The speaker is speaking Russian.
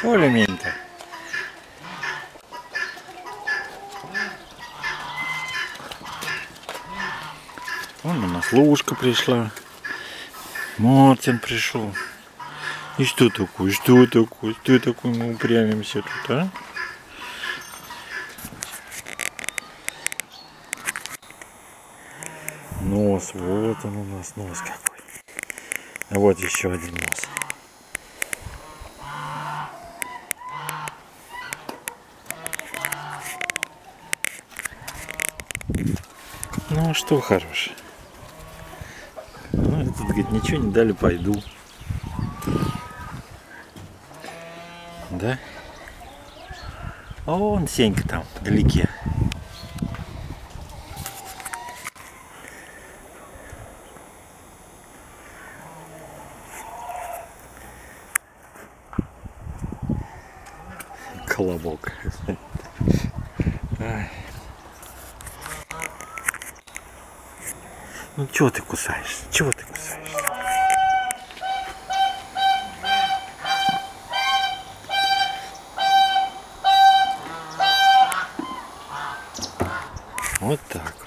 Оля мента. Вон у нас Лушка пришла. Мартин пришел. И что такое? Что такое? Что такое мы упрямимся тут, а? Нос, вот он у нас нос какой. А вот еще один нос. Ну а что хорошее? Ну, тут, говорит, ничего не дали, пойду. Да? А вон Сенька там, вдалеке. Колобок. Ну чего ты кусаешься? Чего ты кусаешься? Вот так.